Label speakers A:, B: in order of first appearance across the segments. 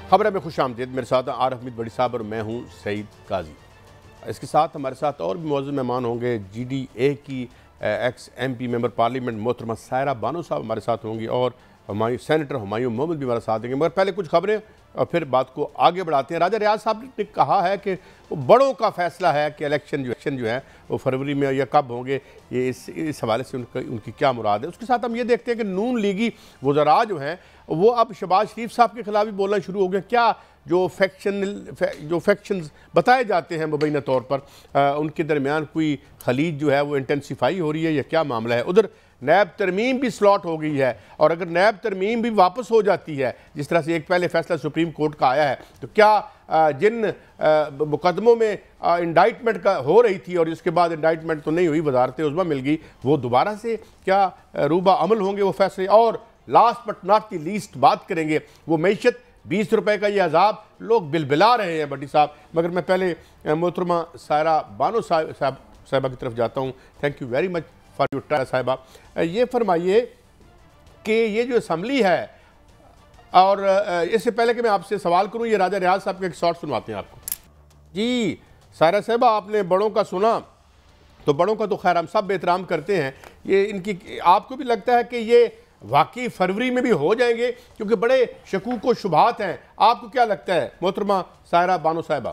A: खबर में खुश आमदीद। मेरे साथ आरिफ हमीद बड़ी साहब और मैं हूँ सईद काजी। इसके साथ हमारे साथ और भी मौजूद मेहमान होंगे। GDA की एक्स MP मेंबर पार्लियामेंट मोहतरमा सायरा बानो साहब हमारे साथ होंगी और सेनेटर हुमायूं मोहम्मद भी हमारे साथ होंगे। मगर पहले कुछ खबरें और फिर बात को आगे बढ़ाते हैं। राजा रियाज साहब ने कहा है कि वो बड़ों का फैसला है कि इलेक्शन जो है वो फरवरी में या कब होंगे, ये इस हवाले से उनकी क्या मुराद है। उसके साथ हम ये देखते हैं कि नून लीगी वज़रा जो हैं वो अब शहबाज शरीफ साहब के खिलाफ भी बोलना शुरू हो गए। क्या जो फैक्शंस बताए जाते हैं मुबैना तौर पर उनके दरमियान कोई खलीज जो है वो इंटेंसिफाई हो रही है या क्या मामला है। उधर नैब तरमीम भी स्लॉट हो गई है और अगर नैब तरमीम भी वापस हो जाती है, जिस तरह से एक पहले फैसला सुप्रीम कोर्ट का आया है, तो क्या जिन मुकदमों में इंडाइटमेंट का हो रही थी और इसके बाद इंडाइटमेंट तो नहीं हुई, वजारत उज़्मा मिल गई, वो दोबारा से क्या रूबा अमल होंगे वो फैसले। और last but not the least बात करेंगे वो मैशत 20 रुपए का ये अजाब, लोग बिलबिला रहे हैं बड्डी साहब। मगर मैं पहले मोहतरमा सायरा बानो साहिबा की तरफ जाता हूँ। Thank you very much for your time साहिबा। ये फरमाइए कि ये जो असम्बली है, और इससे पहले कि मैं आपसे सवाल करूँ, ये राजा रियाज साहब का एक शॉर्ट सुनवाते हैं आपको। जी सायरा साहिबा, आपने बड़ों का सुना तो बड़ों का तो खैर हम सब एहतराम करते हैं, ये इनकी आपको भी लगता है कि ये वाकई फरवरी में भी हो जाएंगे, क्योंकि बड़े शकूक व शुबहात हैं। आपको क्या लगता है मोहतरमा सायरा बानो साहिबा?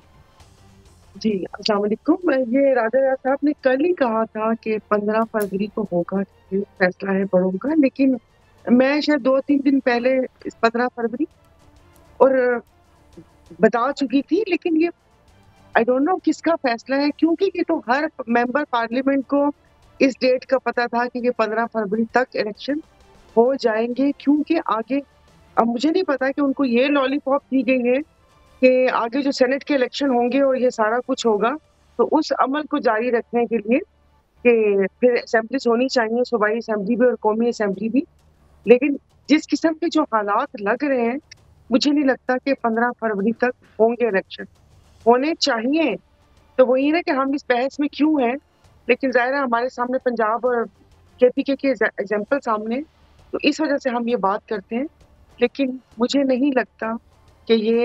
B: जी अस्सलाम वालेकुम। ये राजा रियाज साहब ने कल ही कहा था कि 15 फरवरी को होगा, ये फैसला है बड़ों का, लेकिन मैं शायद 2-3 दिन पहले इस 15 फरवरी और बता चुकी थी, लेकिन ये आई डोंट नो किसका फैसला है, क्योंकि ये तो हर मेंबर पार्लियामेंट को इस डेट का पता था कि ये 15 फरवरी तक इलेक्शन हो जाएंगे। क्योंकि आगे अब मुझे नहीं पता कि उनको ये लॉलीपॉप दी गई है कि आगे जो सेनेट के इलेक्शन होंगे और ये सारा कुछ होगा, तो उस अमल को जारी रखने के लिए कि फिर असेंबलीज होनी चाहिए, सूबाई असेंबली भी और कौमी असेंबली भी। लेकिन जिस किस्म के जो हालात लग रहे हैं, मुझे नहीं लगता कि 15 फरवरी तक होंगे इलेक्शन। होने चाहिए तो वही ना कि हम इस बहस में क्यों हैं, लेकिन ज़ाहिर है हमारे सामने पंजाब और KPK के एग्जाम्पल सामने, तो इस वजह से हम ये बात करते हैं। लेकिन मुझे नहीं लगता कि ये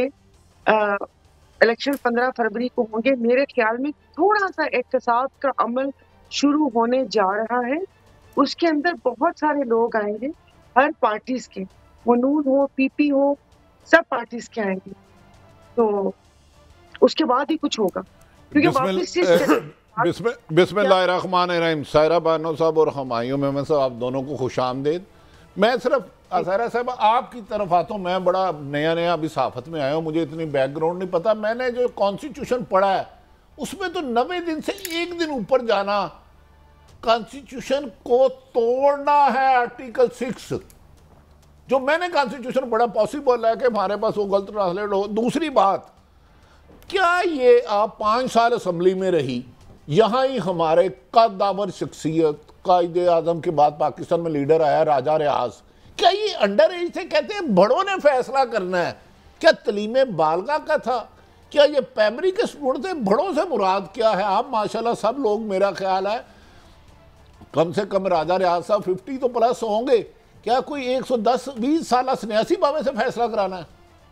B: इलेक्शन 15 फरवरी को होंगे। मेरे ख्याल में थोड़ा सा एहतसाब का अमल शुरू होने जा रहा है, उसके अंदर बहुत सारे लोग आएंगे हर पार्टीज के, वो नून हो, PP हो, सब पार्टीज के आएंगे, तो उसके बाद ही कुछ होगा। क्योंकि वापस
C: बिस्मिल्लाहिर्रहमानिर्रहीम। सायरा बानो साहब और हुमायूं मेमन साहब, आप दोनों को खुशामदीद। मैं सिर्फ सायरा साहब आपकी तरफ आता हूँ। मैं बड़ा नया अभी सहाफत में आया हूँ, मुझे इतनी बैकग्राउंड नहीं पता। मैंने जो कॉन्स्टिट्यूशन पढ़ा है उसमें तो 90 दिन से एक दिन ऊपर जाना, कॉन्स्टिट्यूशन को तोड़ना है। आर्टिकल 6 जो मैंने कॉन्स्टिट्यूशन पढ़ा, पॉसिबल है कि हमारे पास वो गलत ट्रांसलेट हो। दूसरी बात, क्या ये आप 5 साल असम्बली में रही, यहाँ ही हमारे कद्दावर शख्सियत कायदे आजम के बाद पाकिस्तान में लीडर आया राजा रियाज, क्या ये अंडर एज से कहते हैं बड़ों ने फैसला करना है? क्या तलीम बालगा का था? क्या ये प्राइमरी के स्टूडेंट थे? बड़ों से मुराद क्या है? आप माशाल्लाह सब लोग, मेरा ख्याल है कम से कम राजा रियाज साहब 50 तो प्लस होंगे। क्या कोई 110-20 साल सन्यासी बाबे से फैसला कराना है?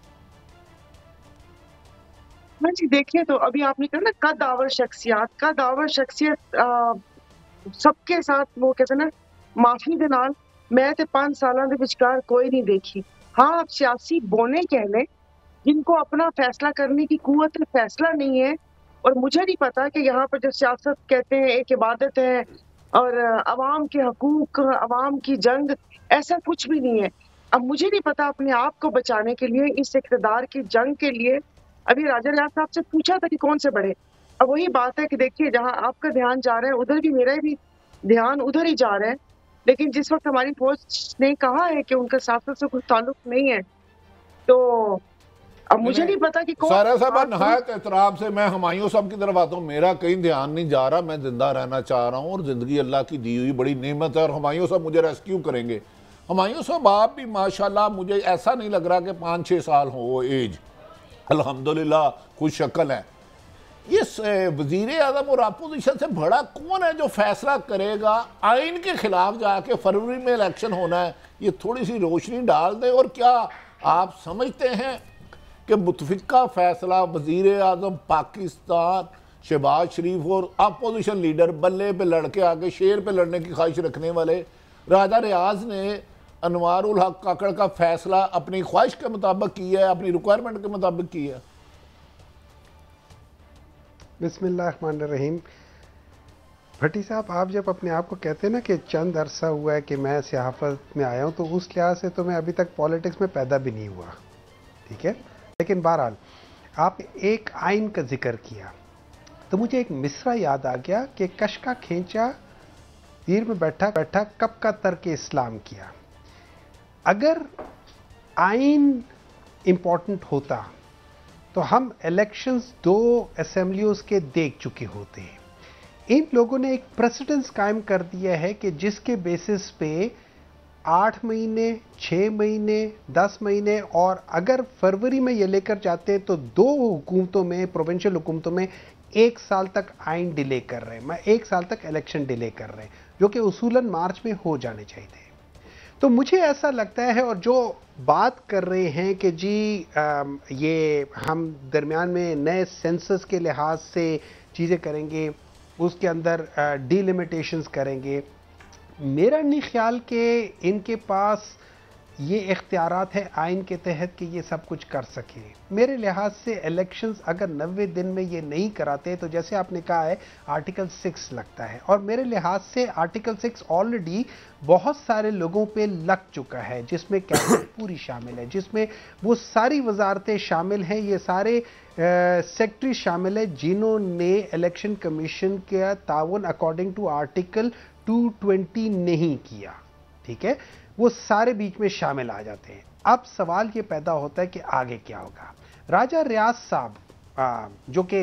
B: जी देखिए, तो अभी आपने कहा ना कद्दावर शख्सियत सबके साथ, वो कहते ना माफी दे नाल मैं ते 5 सालों के विचकार कोई नहीं देखी। हाँ, आप सियासी बोने कह लें जिनको अपना फैसला करने की कुव्वत फैसला नहीं है। और मुझे नहीं पता कि यहाँ पर जो सियासत कहते हैं एक इबादत है और अवाम के हकूक, अवाम की जंग, ऐसा कुछ भी नहीं है। अब मुझे नहीं पता अपने आप को बचाने के लिए इस इक़्तिदार की जंग के लिए, अभी राजा रियाज साहब से पूछा था कि कौन से बड़े, अब वही बात है कि देखिए जहाँ आपका ध्यान जा रहा है उधर भी मेरा भी ध्यान उधर ही जा रहा है। लेकिन जिस वक्त हमारी फौज ने कहा है कि उनका सियासत से कुछ ताल्लुक नहीं है, तो अब मुझे नहीं पता कि कौन।
C: सारा साहब नहायत एहतराम से मैं हुमायूं साहब की तरफ आता हूँ। मेरा कहीं ध्यान नहीं जा रहा, मैं जिंदा रहना चाह रहा हूँ और जिंदगी अल्लाह की दी हुई बड़ी नेमत है और हुमायूं साहब मुझे रेस्क्यू करेंगे। हुमायूं साहब आप भी माशाल्लाह, मुझे ऐसा नहीं लग रहा कि 5-6 साल हो वो एज, अल्हम्दुलिल्लाह खुश शक्ल है। ये वजीर आजम और अपोजिशन से बड़ा कौन है जो फैसला करेगा आइन के खिलाफ जाके फरवरी में इलेक्शन होना है? ये थोड़ी सी रोशनी डाल दे। और क्या आप समझते हैं कि मुतफिका फैसला वज़ीर आज़म पाकिस्तान शहबाज शरीफ और अपोजिशन लीडर बल्ले पे लड़के आके शेर पे लड़ने की ख्वाहिश रखने वाले राजा रियाज ने अनवार उल हक काकड़ का फैसला अपनी ख्वाहिश के मुताबिक किया है, अपनी रिक्वायरमेंट के मुताबिक किया है।
D: बिस्मिल्लाहिर्रहमानिर्रहीम। भट्टी साहब, आप जब अपने आप को कहते हैं ना कि चंद अरसा हुआ है कि मैं सियासत में आया हूं, तो उस लिहाज से तो मैं अभी तक पॉलिटिक्स में पैदा भी नहीं हुआ, ठीक है। लेकिन बहरहाल आप एक आइन का जिक्र किया तो मुझे एक मिसरा याद आ गया कि कश का खींचा तीर में बैठा बैठा कब का तर्क इस्लाम किया। अगर आइन इंपॉर्टेंट होता तो हम इलेक्शंस 2 असेंबलियों के देख चुके होते हैं। इन लोगों ने एक प्रेसिडेंस कायम कर दिया है कि जिसके बेसिस पे 8 महीने, 6 महीने, 10 महीने और अगर फरवरी में ये लेकर जाते हैं तो 2 हुकूमतों में, प्रोविंशियल हुकूमतों में 1 साल तक आइन डिले कर रहे हैं, 1 साल तक इलेक्शन डिले कर रहे हैं, जो कि उसूलन मार्च में हो जाने चाहिए थे। तो मुझे ऐसा लगता है, और जो बात कर रहे हैं कि जी ये हम दरमियान में नए सेंसस के लिहाज से चीज़ें करेंगे, उसके अंदर डिलिमिटेशंस करेंगे, मेरा नहीं ख्याल कि इनके पास ये इख्तियारात है आइन के तहत कि ये सब कुछ कर सके। मेरे लिहाज से इलेक्शंस अगर 90 दिन में ये नहीं कराते तो जैसे आपने कहा है आर्टिकल 6 लगता है, और मेरे लिहाज से आर्टिकल 6 ऑलरेडी बहुत सारे लोगों पे लग चुका है, जिसमें कैबिनेट पूरी शामिल है, जिसमें वो सारी वजारतें शामिल हैं, ये सारे सेक्रेटरी शामिल है जिन्होंने इलेक्शन कमीशन का ताउन अकॉर्डिंग टू आर्टिकल 220 नहीं किया, ठीक है, वो सारे बीच में शामिल आ जाते हैं। अब सवाल ये पैदा होता है कि आगे क्या होगा। राजा रियाज साहब जो कि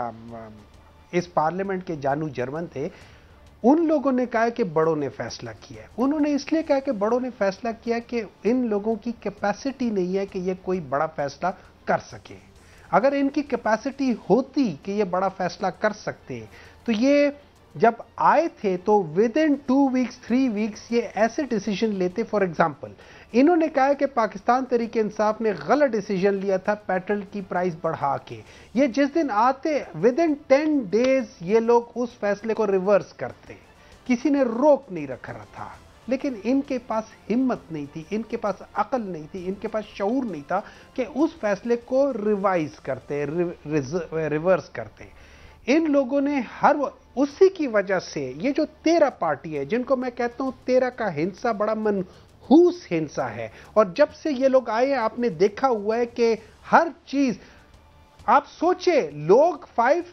D: इस पार्लियामेंट के जानू जर्मन थे, उन लोगों ने कहा कि बड़ों ने फैसला किया। उन्होंने इसलिए कहा कि बड़ों ने फैसला किया कि इन लोगों की कैपेसिटी नहीं है कि ये कोई बड़ा फैसला कर सके। अगर इनकी कैपेसिटी होती कि ये बड़ा फैसला कर सकते तो ये जब आए थे तो विद इन 2 वीक्स 3 वीक्स ये ऐसे डिसीजन लेते। फॉर एग्जांपल, इन्होंने कहा कि पाकिस्तान तहरीक इंसाफ ने गलत डिसीजन लिया था पेट्रोल की प्राइस बढ़ा के। ये जिस दिन आते विद इन 10 डेज ये लोग उस फैसले को रिवर्स करते, किसी ने रोक नहीं रखा था। लेकिन इनके पास हिम्मत नहीं थी, इनके पास अकल नहीं थी, इनके पास शऊर नहीं था कि उस फैसले को रिवाइज करते, रिवर्स करते। इन लोगों ने हर उसी की वजह से ये जो 13 पार्टी है, जिनको मैं कहता हूं 13 का हिंसा बड़ा मनहूस हिंसा है, और जब से ये लोग आए आपने देखा हुआ है कि हर चीज, आप सोचे लोग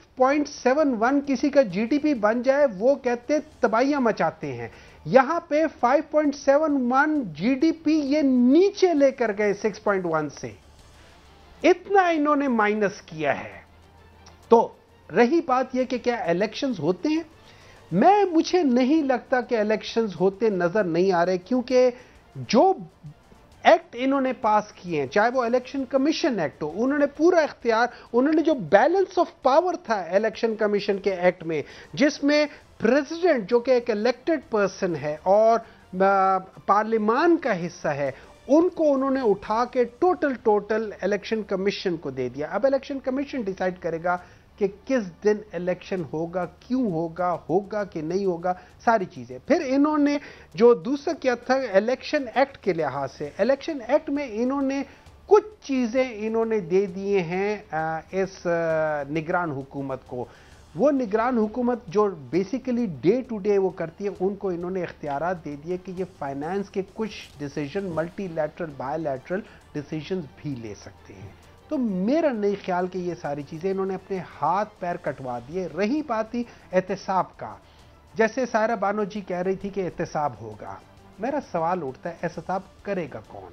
D: 5.71 किसी का जीडीपी बन जाए वो कहते तबाहियां मचाते हैं, यहां पे 5.71 जीडीपी ये नीचे लेकर गए 6.1 से, इतना इन्होंने माइनस किया है। तो रही बात यह कि क्या इलेक्शंस होते हैं, मुझे नहीं लगता कि इलेक्शंस होते नजर नहीं आ रहे, क्योंकि जो एक्ट इन्होंने पास किए हैं, चाहे वो इलेक्शन कमीशन एक्ट हो, उन्होंने पूरा इख्तियार, उन्होंने जो बैलेंस ऑफ पावर था इलेक्शन कमीशन के एक्ट में, जिसमें प्रेसिडेंट जो कि एक इलेक्टेड पर्सन है और पार्लियामान का हिस्सा है, उनको उन्होंने उठा के टोटल इलेक्शन कमीशन को दे दिया। अब इलेक्शन कमीशन डिसाइड करेगा कि किस दिन इलेक्शन होगा, क्यों होगा कि नहीं होगा, सारी चीजें। फिर इन्होंने जो दूसरा किया था इलेक्शन एक्ट के लिहाज से, इलेक्शन एक्ट में इन्होंने कुछ चीजें इन्होंने दे दिए हैं इस निगरान हुकूमत को। वो निगरान हुकूमत जो बेसिकली डे टू डे वो करती है, उनको इन्होंने इख्तियारात दे दिए कि ये फाइनेंस के कुछ डिसीजन मल्टीलैटरल बायलैटरल डिसीजन भी ले सकते हैं। तो मेरा नहीं ख्याल कि ये सारी चीज़ें इन्होंने अपने हाथ पैर कटवा दिए। रही बात ही एहतसाब का, जैसे सायरा बानो जी कह रही थी कि एहतसाब होगा, मेरा सवाल उठता है एहतसाब करेगा कौन?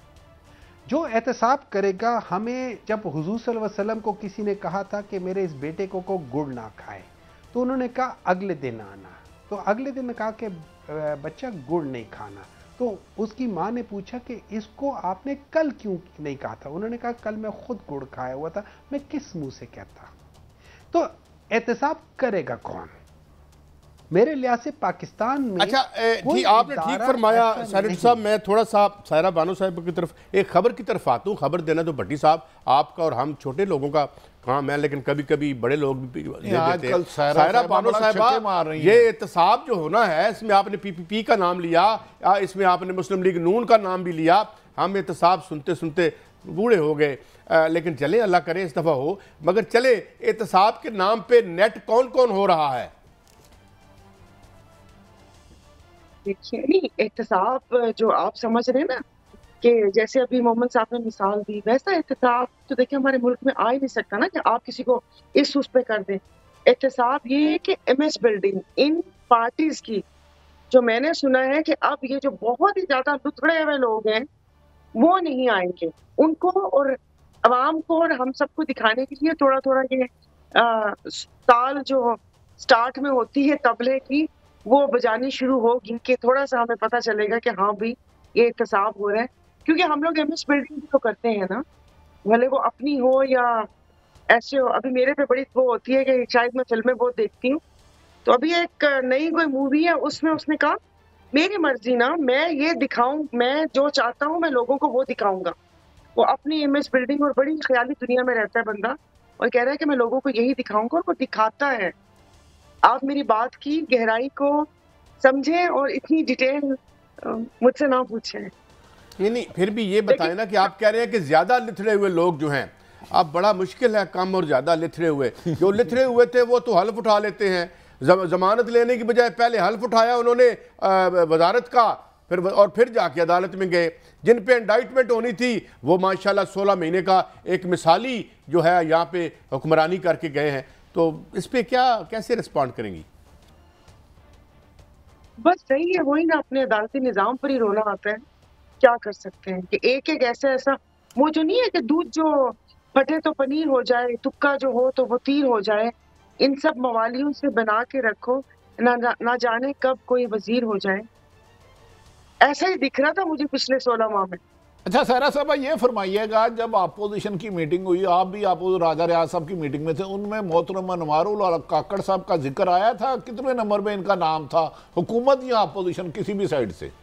D: जो एहतसाब करेगा, हमें जब हुजूर सल्लल्लाहु अलैहि वसल्लम को किसी ने कहा था कि मेरे इस बेटे को गुड़ ना खाए, तो उन्होंने कहा अगले दिन आना, तो अगले दिन कहा कि बच्चा गुड़ नहीं खाना। तो उसकी माँ ने पूछा कि इसको आपने कल क्यों नहीं कहा था? उन्होंने कहा कल मैं खुद गुड़ खाया हुआ था, मैं किस मुंह से कहता। तो एहतसाब करेगा कौन? मेरे लिहाज से पाकिस्तान में
A: अच्छा जी, आपने ठीक फरमाया सेनेटर साहब। मैं थोड़ा सा सायरा बानो साहब की तरफ एक खबर की तरफ आता हूँ। खबर देना तो भट्टी साहब आपका और हम छोटे लोगों का काम है, लेकिन कभी कभी बड़े लोग भी दे देते हैं। सायरा बानो साहब, ये एहतसाब जो होना है, इसमें आपने PPP का नाम लिया, इसमें आपने मुस्लिम लीग नून का नाम भी लिया। हम एहतसाब सुनते सुनते बूढ़े हो गए, लेकिन चले, अल्लाह करे इस दफ़ा हो। मगर चले, एहतसाब के नाम पे नेट कौन कौन हो रहा है?
B: देखिए, नहीं, एहतसाब जो आप समझ रहे हैं ना कि जैसे अभी मोहम्मद साहब ने मिसाल दी, वैसा एहतसाब तो देखिए हमारे मुल्क में आ ही नहीं सकता ना कि आप किसी को इस उस पे कर दें। एहतसाब ये है कि MS बिल्डिंग इन पार्टीज की, जो मैंने सुना है कि अब ये जो बहुत ही ज्यादा लुथड़े हुए लोग हैं वो नहीं आएंगे, उनको और अवाम को और हम सबको दिखाने के लिए थोड़ा थोड़ा ये ताल जो स्टार्ट में होती है तबले की, वो बजानी शुरू होगी कि थोड़ा सा हमें पता चलेगा कि हाँ भाई ये एहतसाब हो रहा है। क्योंकि हम लोग MS बिल्डिंग भी तो करते हैं ना, भले वो अपनी हो या ऐसे हो। अभी मेरे पे बड़ी वो होती है कि शायद मैं फिल्में बहुत देखती हूँ, तो अभी एक नई कोई मूवी है, उसमें उसने कहा मेरी मर्जी ना, मैं ये दिखाऊं, मैं जो चाहता हूँ मैं लोगों को वो दिखाऊंगा। वो अपनी MS बिल्डिंग और बड़ी ख्याली दुनिया में रहता है बंदा, और कह रहा है कि मैं लोगों को यही दिखाऊंगा, और वो दिखाता है। आप मेरी बात की गहराई को समझें और इतनी डिटेल मुझसे ना पूछें।
A: नहीं, फिर भी ये बताएं ना कि आप कह रहे हैं कि ज्यादा लिथड़े हुए लोग जो हैं, अब बड़ा मुश्किल है कम और ज्यादा लिथड़े हुए। जो लिथड़े हुए थे वो तो हल्फ उठा लेते हैं, जमानत लेने की बजाय पहले हल्फ उठाया उन्होंने वजारत का, फिर जाके अदालत में गए। जिन पे इंडाइटमेंट होनी थी वो माशाल्लाह 16 महीने का एक मिसाली जो है यहाँ पे हुक्मरानी करके गए हैं। तो इस पे क्या कैसे रिस्पॉन्ड करेंगी?
B: बस सही है, वही ना, अपने अदालती निजाम पर ही रोना आता है। क्या कर सकते हैं कि एक एक ऐसा वो जो नहीं है कि दूध जो फटे तो पनीर हो जाए, तुक्का जो हो तो वो तीर हो जाए। इन सब मवालियों से बना के रखो, ना जाने कब कोई वजीर हो जाए। ऐसा ही दिख रहा था मुझे पिछले 16 माह में।
C: अच्छा सायरा साहब, ये फरमाइएगा, जब अपोजिशन की मीटिंग हुई, आप भी राजा रियाज साहब की मीटिंग में थे, उनमें मोहतरम अनवारुल और काकड़ साहब का जिक्र आया था? कितने नंबर में इनका नाम था, हुकूमत या अपोजिशन, किसी भी साइड से?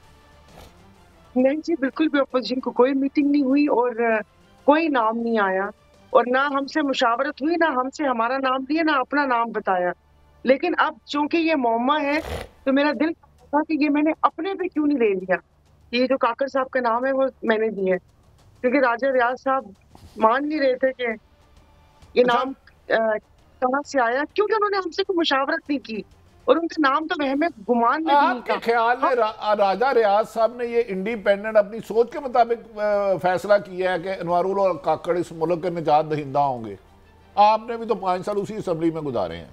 B: नहीं जी, बिल्कुल भी अपोजिशन को कोई मीटिंग नहीं हुई और कोई नाम नहीं आया, और ना हमसे मुशावरत हुई, ना हमसे हमारा नाम दिया, ना अपना नाम बताया। लेकिन अब चूंकि ये मौमा है तो मेरा दिल था कि ये मैंने अपने पे क्यों नहीं ले लिया। ये जो काकर साहब का नाम है वो मैंने दिया है, क्योंकि राजा रियाज साहब मान नहीं रहे थे कि ये नाम कहाँ से आया, क्योंकि उन्होंने हमसे कोई मुशावरत नहीं की और उनका नाम तो वहमे गुमान में नहीं था।
C: ख्याल में राजा रियाज साहब ने ये इंडिपेंडेंट अपनी सोच के मुताबिक फैसला किया है कि अनवारुल और काकड़ इस मुल्क के निजात दहिंदा होंगे? आपने भी तो 5 साल उसी असम्बली में गुजारे हैं।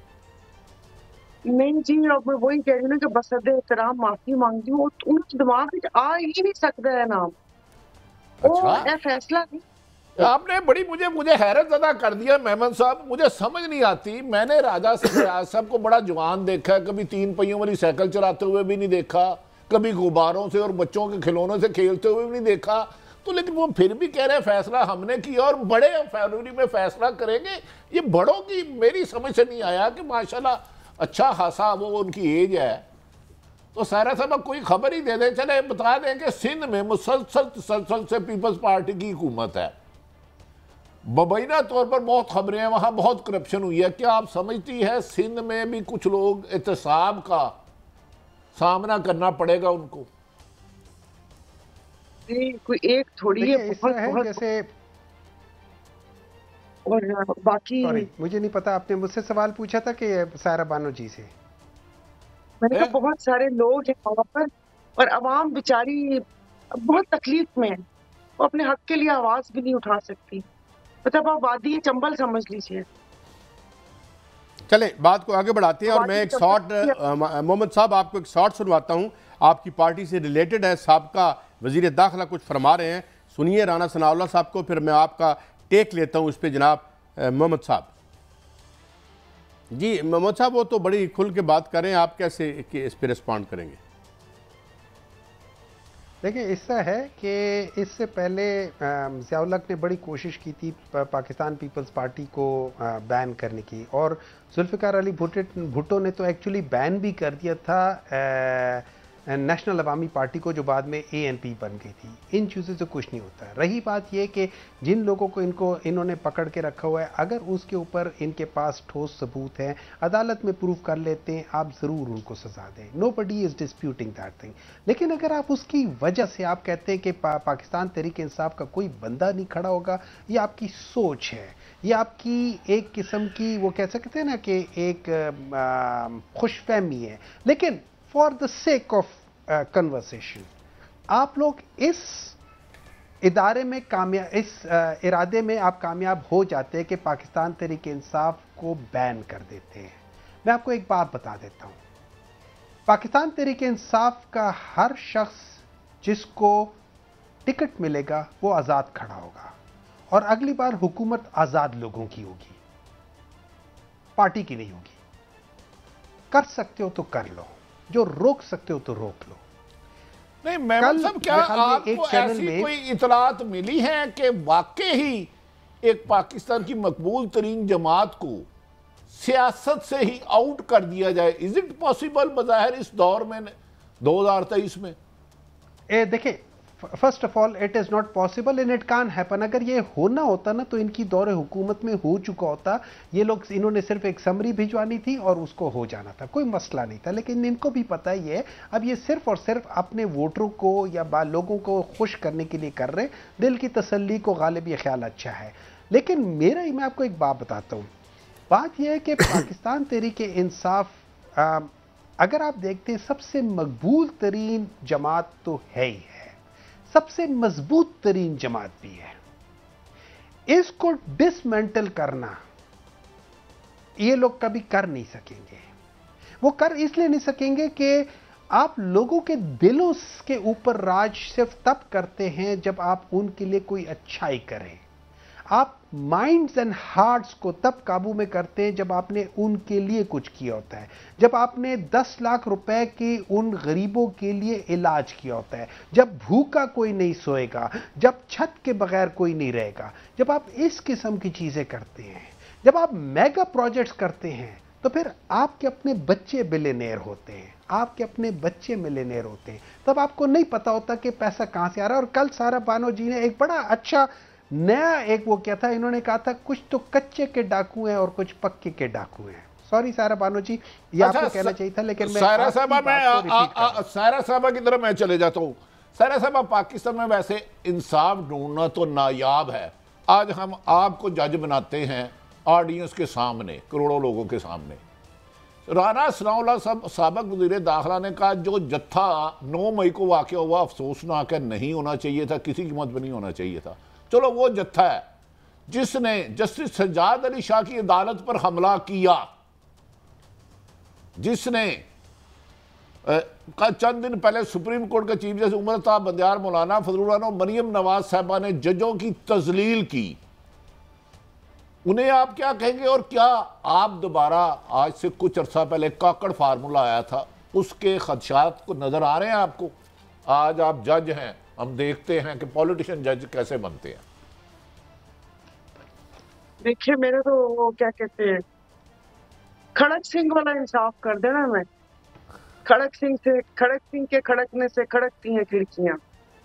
B: नहीं जी, अब मैं वही कह रही हूँ कि बसद एहतराम माफी मांगती हूँ, उनके दिमाग में आ ही नहीं सकता है नाम।
C: अच्छा,
B: फैसला नहीं।
C: आपने बड़ी मुझे हैरत ज़्यादा कर दिया मेमन साहब। मुझे समझ नहीं आती, मैंने राजा रियाज साहब को बड़ा जवान देखा है, कभी 3 पहियों वाली साइकिल चलाते हुए भी नहीं देखा, कभी गुब्बारों से और बच्चों के खिलौनों से खेलते हुए भी नहीं देखा। तो लेकिन वो फिर भी कह रहे हैं फैसला हमने किया और बड़े फरवरी में फैसला करेंगे। ये बड़ों की मेरी समझ से नहीं आया कि माशाल्लाह अच्छा खासा वो उनकी एज है। तो सायरा साहब कोई खबर ही दे दें, चले बता दें कि सिंध में मुसलसल से पीपल्स पार्टी की हुकूमत है। मुबैना तौर पर बहुत खबरें हैं, वहां बहुत करप्शन हुई है। क्या आप समझती है सिंध में भी कुछ लोग एहतसाब का सामना करना पड़ेगा उनको?
B: कोई एक थोड़ी है, बहुत
D: जैसे
B: और बाकी
D: मुझे नहीं पता, आपने मुझसे सवाल पूछा था कि सायरा बानो जी से।
B: मैंने कहा बहुत सारे लोग हैं वहाँ पर और अवाम बेचारी बहुत तकलीफ में है, वो अपने हक के लिए आवाज भी नहीं उठा सकती। मतलब आप वादी चंबल समझ लीजिए।
A: चले बात को आगे बढ़ाते हैं और मैं एक शॉर्ट मोहम्मद साहब आपको एक शॉर्ट सुनवाता हूं, आपकी पार्टी से रिलेटेड है। साबका वजीर दाखिला कुछ फरमा रहे हैं, सुनिए राना सनाउल्लाह साहब को, फिर मैं आपका टेक लेता हूं इस पे। जनाब मोहम्मद साहब जी, मोहम्मद साहब वो तो बड़ी खुल के बात करें, आप कैसे इस पे रिस्पॉन्ड करेंगे?
D: देखिए, ऐसा है कि इससे पहले ज़ियाउल हक ने बड़ी कोशिश की थी पाकिस्तान पीपल्स पार्टी को बैन करने की, और जुल्फ़िकार अली भुट्टो ने तो एक्चुअली बैन भी कर दिया था नेशनल अवामी पार्टी को, जो बाद में ANP बन गई थी। इन चीज़ों से कुछ नहीं होता। रही बात यह कि जिन लोगों को इन्होंने पकड़ के रखा हुआ है, अगर उसके ऊपर इनके पास ठोस सबूत हैं, अदालत में प्रूव कर लेते हैं, आप ज़रूर उनको सजा दें। Nobody is disputing that thing. लेकिन अगर आप उसकी वजह से आप कहते हैं कि पाकिस्तान तहरीक इंसाफ का कोई बंदा नहीं खड़ा होगा, ये आपकी सोच है, ये आपकी एक किस्म की, वो कह सकते हैं ना कि एक खुशफहमी है। लेकिन for the sake of conversation, आप लोग इस इदारे में इस इरादे में आप कामयाब हो जाते हैं कि पाकिस्तान तहरीक इंसाफ को बैन कर देते हैं। मैं आपको एक बात बता देता हूं, पाकिस्तान तहरीक इंसाफ का हर शख्स जिसको टिकट मिलेगा वो आज़ाद खड़ा होगा, और अगली बार हुकूमत आज़ाद लोगों की होगी, पार्टी की नहीं होगी। कर सकते हो तो कर लो, जो रोक सकते हो तो रोक लो।
C: नहीं, मेमन साहब, क्या आपको ऐसी कोई इतलात मिली है कि वाकई ही एक पाकिस्तान की मकबूल तरीन जमात को सियासत से ही आउट कर दिया जाए? इज इट पॉसिबल बज़ाहिर इस दौर में 2023 में?
D: देखिए, first of all it is not possible and it can't happen. अगर ये होना होता ना तो इनकी दौरे हुकूमत में हो चुका होता। ये लोग, इन्होंने सिर्फ एक समरी भिजवानी थी और उसको हो जाना था, कोई मसला नहीं था। लेकिन इनको भी पता ही है, अब ये सिर्फ और सिर्फ अपने वोटरों को या लोगों को खुश करने के लिए कर रहे, दिल की तसल्ली को गालिब ये ख्याल अच्छा है। लेकिन मैं आपको एक बात बताता हूँ। बात यह है कि पाकिस्तान तहरीक इंसाफ, अगर आप देखते हैं, सबसे मकबूल तरीन जमात तो है ही है, सबसे मजबूत तरीन जमात भी है। इसको डिसमेंटल करना ये लोग कभी कर नहीं सकेंगे। वो कर इसलिए नहीं सकेंगे कि आप लोगों के दिलों के ऊपर राज सिर्फ तब करते हैं जब आप उनके लिए कोई अच्छाई करें। आप माइंड्स एंड हार्ट्स को तब काबू में करते हैं जब आपने उनके लिए कुछ किया होता है, जब आपने 10 लाख रुपए के उन गरीबों के लिए इलाज किया होता है, जब भूखा कोई नहीं सोएगा, जब छत के बगैर कोई नहीं रहेगा। जब आप इस किस्म की चीजें करते हैं, जब आप मेगा प्रोजेक्ट्स करते हैं, तो फिर आपके अपने बच्चे बिलियनेयर होते हैं, आपके अपने बच्चे मिलियनेयर होते हैं। तब आपको नहीं पता होता कि पैसा कहां से आ रहा है। और कल सारा बानो जी ने एक बड़ा अच्छा नया एक वो क्या था, इन्होंने कहा था कुछ तो कच्चे के डाकू हैं और कुछ पक्के के डाकू हैं। सॉरी सारा बानो जी, ये आपको कहना चाहिए था, लेकिन मैं
C: सायरा साहबा की तरफ मैं चले जाता हूँ। सायरा साहबा, पाकिस्तान में वैसे इंसाफ ढूंढना तो नायाब है। आज हम आपको जज बनाते हैं ऑडियंस के सामने, करोड़ों लोगों के सामने। राना सनाउल्लाह साहब साबिक वज़ीर दाखिला ने कहा जो जत्था 9 मई को वाक़या हुआ अफसोसनाक है, नहीं होना चाहिए था, किसी कीमत पर नहीं होना चाहिए था। चलो, वो जत्था है जिसने जस्टिस सज्जाद अली शाह की अदालत पर हमला किया, जिसने चंद दिन पहले सुप्रीम कोर्ट के चीफ जस्टिस उमर ताब बंदियार, मौलाना फजलुर रहमान और मरियम नवाज साहबा ने जजों की तजलील की। उन्हें आप क्या कहेंगे? और क्या आप दोबारा, आज से कुछ अर्सा पहले काकड़ फार्मूला आया था, उसके खदशात को नजर आ रहे हैं आपको? आज आप जज हैं, हम देखते हैं कि पॉलिटिशियन जज कैसे बनते हैं।
B: देखिए, मेरे तो वो क्या कहते हैं, खड़क सिंह वाला इंसाफ कर देना। मैं खड़क सिंह के खड़कने से खड़कती हैं खिड़कियां।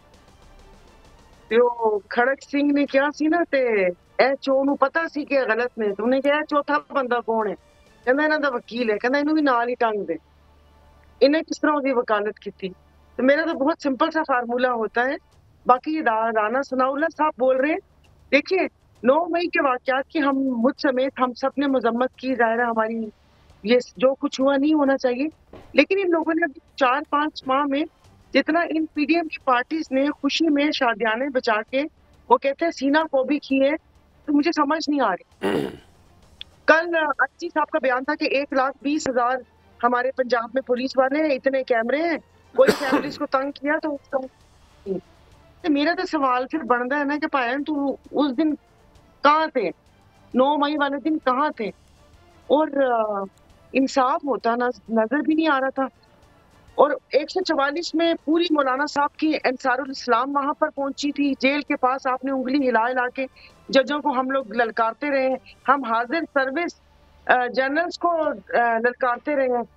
B: तो खड़क सिंह ने क्या सी ना ते ए चो नूं पता सी कि गलत ने, तो उन्हें कहा चौथा बंदा कौन है? कहना इन्हां दा वकील है। कहना इन्हू भी नाल ही टंग दे। इन्हें किस तरह उसकी वकालत की थी? तो मेरा तो बहुत सिंपल सा फार्मूला होता है। बाकी राना सनाउल्लाह साहब बोल रहे हैं, देखिए 9 मई के वाकयात की हम मुझ समेत हम सब ने मजम्मत की। जाहिर है हमारी ये जो कुछ हुआ नहीं होना चाहिए, लेकिन इन लोगों ने अभी 4-5 माह में जितना इन पीडीएम की पार्टीज ने खुशी में शादियाने बचा के वो कहते हैं सीना को भी की है, तो मुझे समझ नहीं आ रही। कल अच्छी साहब का बयान था कि 1,20,000 हमारे पंजाब में पुलिस वाले हैं, इतने कैमरे हैं, कोई फैमिलीज को तंग किया तो मेरा तो सवाल फिर बनता है ना कि भाई तू उस दिन कहाँ थे? 9 मई वाले दिन कहाँ थे? और इंसाफ होता नजर भी नहीं आ रहा था। और 144 में पूरी मौलाना साहब की अंसारुल इस्लाम वहां पर पहुंची थी। जेल के पास आपने उंगली हिला हिला के जजों को हम लोग ललकारते रहे हैं, हम हाजिर सर्विस जनरल्स को ललकारते रहे हैं।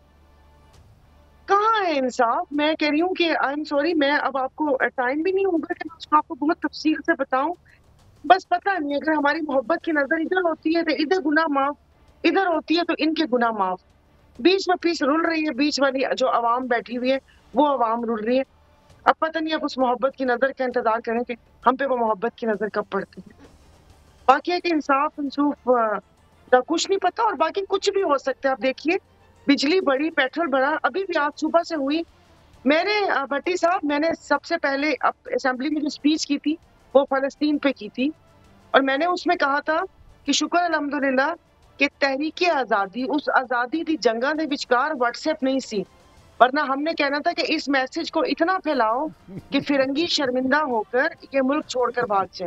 B: कहाँ है इंसाफ? मैं कह रही हूँ कि आई एम सॉरी, मैं अब आपको टाइम भी नहीं होगा कि मैं उसको आपको बहुत तफसील से बताऊं। बस पता नहीं, अगर हमारी मोहब्बत की नजर इधर होती है तो इधर गुनाह माफ, इधर होती है तो इनके गुनाह माफ। बीच में पीस रुल रही है, बीच वाली जो आवाम बैठी हुई है वो आवाम रुल रही है। अब पता नहीं आप उस मोहब्बत की नजर का इंतजार करें कि हम पे वो मोहब्बत की नजर कब पड़ती है। बाकी है कि इंसाफ इंसूफ का कुछ नहीं पता, और बाकी कुछ भी हो सकता है। आप देखिए, बिजली बढ़ी, पेट्रोल बढ़ा, अभी भी आज सुबह से हुई। मैंने भट्टी साहब, मैंने सबसे पहले असेंबली में जो स्पीच की थी वो फलस्तीन पे की थी, और मैंने उसमें कहा था कि शुक्र अल्हम्दुलिल्लाह कि तहरीक आज़ादी, उस आज़ादी दी जंगा दे विचकार व्हाट्सएप नहीं सी, वरना हमने कहना था कि इस मैसेज को इतना फैलाओ कि फिरंगी शर्मिंदा होकर ये मुल्क छोड़कर भाग जाए।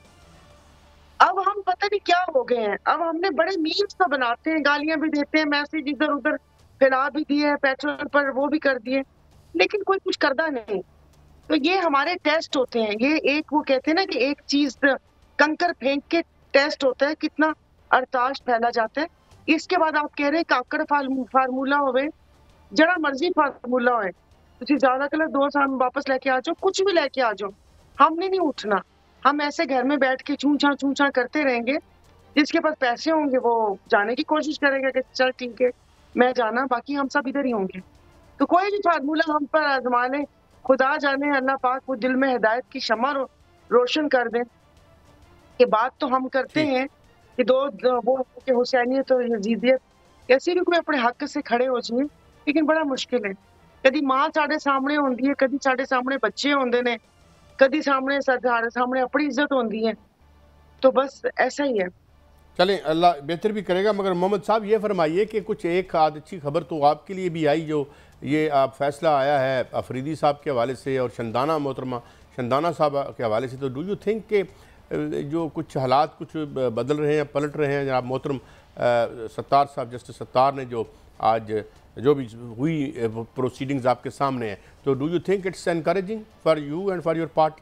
B: अब हम पता नहीं क्या हो गए हैं, अब हमने बड़े मीम्स तो बनाते हैं, गालियां भी देते हैं, मैसेज इधर उधर फैला भी दिए, पेट्रोल पर वो भी कर दिए, लेकिन कोई कुछ करता नहीं। तो ये हमारे टेस्ट होते हैं, ये एक वो कहते हैं ना कि एक चीज कंकर फेंक के टेस्ट होता है कितना अरताश फैला जाता है। इसके बाद आप कह रहे हैं काकर फार्मूला होवे, जड़ा मर्जी फार्मूला होए, तुझे ज्यादा कलर 2 साल वापस लेके आ जाओ, कुछ भी लेके आ जाओ, हमने नहीं उठना। हम ऐसे घर में बैठ के चूंछा करते रहेंगे। जिसके पास पैसे होंगे वो जाने की कोशिश करेगा कि चल ठीक है मैं जाना, बाकी हम सब इधर ही होंगे। तो कोई भी फार्मूला हम पर आजमा ले, खुदा जाने अल्लाह पाक वो दिल में हिदायत की शमा रोशन कर दें। कि बात तो हम करते हैं कि वो कि हुसैनियत और यजीदियत कैसे भी कोई अपने हक से खड़े हो जाए, लेकिन बड़ा मुश्किल है। कभी माँ साढ़े सामने होती है, कभी साढ़े सामने बच्चे होंगे ने, कभी सामने साढ़े सामने अपनी इज्जत होती है। तो बस ऐसा ही है।
A: चलें, अल्लाह बेहतर भी करेगा। मगर मोहम्मद साहब ये फरमाइए कि कुछ एक आध अच्छी खबर तो आपके लिए भी आई, जो ये आप फैसला आया है अफरीदी साहब के हवाले से और शंदाना मोहतरमा शंदाना साहब के हवाले से। तो डू यू थिंक कि जो कुछ हालात कुछ बदल रहे हैं, पलट रहे हैं? जनाब मोहतरम सत्तार साहब, जस्टिस सत्तार ने जो आज जो भी हुई प्रोसीडिंग्स आपके सामने हैं, तो do you think it's encouraging for you and for your party?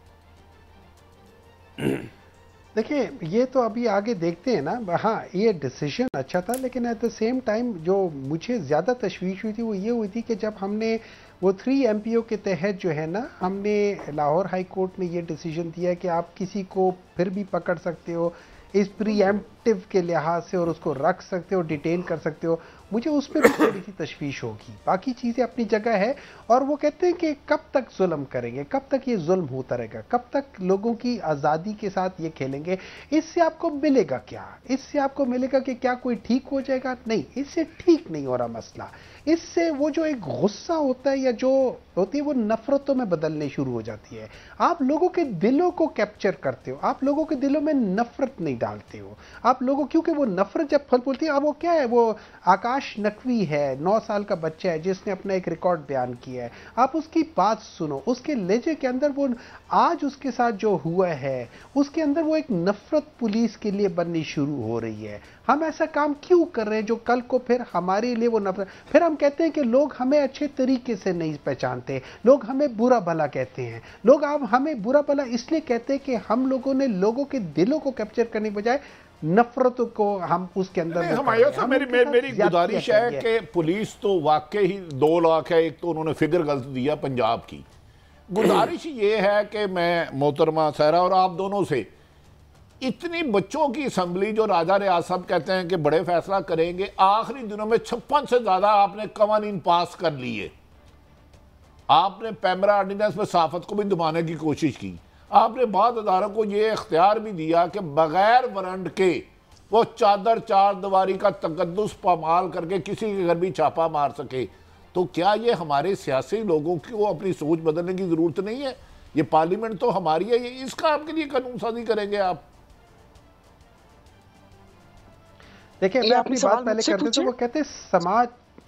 D: देखिए, ये तो अभी आगे देखते हैं ना। हाँ, ये डिसीजन अच्छा था, लेकिन एट द सेम टाइम जो मुझे ज़्यादा तशवीश हुई थी वो ये हुई थी कि जब हमने वो 3 MPO के तहत जो है ना, हमने लाहौर हाई कोर्ट ने ये डिसीजन दिया कि आप किसी को फिर भी पकड़ सकते हो इस प्रीएम्प्टिव के लिहाज से, और उसको रख सकते हो, डिटेन कर सकते हो। मुझे उस पर भी थोड़ी सी तशवीश होगी। बाकी चीज़ें अपनी जगह है। और वो कहते हैं कि कब तक जुल्म करेंगे, कब तक ये जुल्म होता रहेगा, कब तक लोगों की आज़ादी के साथ ये खेलेंगे? इससे आपको मिलेगा क्या? इससे आपको मिलेगा कि क्या कोई ठीक हो जाएगा? नहीं, इससे ठीक नहीं हो रहा मसला। इससे वो जो एक गुस्सा होता है या जो होती है वो नफरतों में बदलने शुरू हो जाती है। आप लोगों के दिलों को कैप्चर करते हो, आप लोगों के दिलों में नफरत नहीं डालते हो। आप लोगों, क्योंकि वो नफरत जब फल फूलती है, अब वो क्या है, वो आकाश नकवी है, 9 साल का बच्चा है जिसने अपना एक रिकॉर्ड बयान किया है। आप उसकी बात सुनो, उसके लहजे के अंदर वो आज उसके साथ जो हुआ है उसके अंदर वो एक नफरत पुलिस के लिए बननी शुरू हो रही है। हम ऐसा काम क्यों कर रहे हैं जो कल को फिर हमारे लिए वो नफरत, फिर हम कहते हैं कि लोग हमें अच्छे तरीके से नहीं पहचानते, लोग हमें बुरा भला कहते हैं। लोग अब हमें बुरा भला इसलिए कहते हैं कि हम लोगों ने लोगों के दिलों को कैप्चर करने के बजाय नफरतों को हम उसके अंदर।
C: मेरी गुजारिश है कि पुलिस तो वाकई ही 2 लाख है। एक तो उन्होंने फिगर गलत दिया पंजाब की। गुजारिश ये है कि मैं मोहतरमा सहरा और आप दोनों से, इतनी बच्चों की असम्बली जो राजा रियाज साहब कहते हैं कि बड़े फैसला करेंगे, आखिरी दिनों में 56 से ज्यादा आपने कवानीन पास कर लिए। आपने पैमरा ऑर्डिनेंस में सहाफत को भी दबाने की कोशिश की। आपने बाद अदारों को ये इख्तियार भी दिया कि बगैर वारंट के वो चादर 4 दीवारी का तकद्दुस पामाल करके किसी के घर भी छापा मार सके। तो क्या ये हमारे सियासी लोगों को अपनी सोच बदलने की जरूरत नहीं है? ये पार्लियामेंट तो हमारी है, ये इसका आपके लिए कानून साजी करेंगे आप?
D: देखिए, मैं अपनी बात पहले कर देता हूं। वो कहते हैं समाज,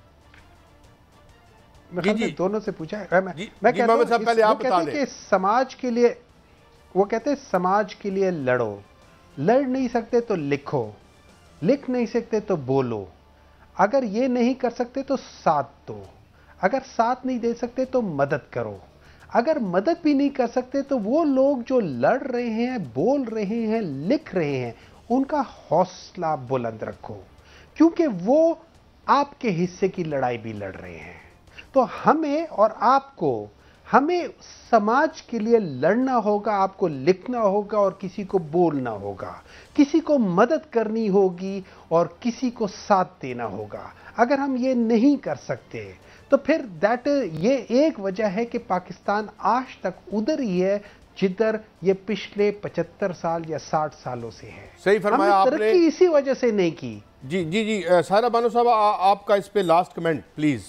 D: मैं दोनों से पूछा है, मैं कहता हूं पहले आप बता दें कि समाज के लिए, वो कहते हैं समाज के लिए लड़ो, लड़ नहीं सकते तो लिखो, लिख नहीं सकते तो बोलो, अगर ये नहीं कर सकते तो साथ दो, अगर साथ नहीं दे सकते तो मदद करो, अगर मदद भी नहीं कर सकते तो वो लोग जो लड़ रहे हैं, बोल रहे हैं, लिख रहे हैं, उनका हौसला बुलंद रखो, क्योंकि वो आपके हिस्से की लड़ाई भी लड़ रहे हैं। तो हमें और आपको, हमें समाज के लिए लड़ना होगा, आपको लिखना होगा और किसी को बोलना होगा, किसी को मदद करनी होगी और किसी को साथ देना होगा। अगर हम ये नहीं कर सकते तो फिर ये एक वजह है कि पाकिस्तान आज तक उधर ही है जिधर ये पिछले 75 साल या 60 सालों से है।
A: सही फरमाया आपने,
D: तरक्की इसी वजह से नहीं की।
A: जी जी जी, सायरा बानो साहब आपका इस पे लास्ट कमेंट प्लीज।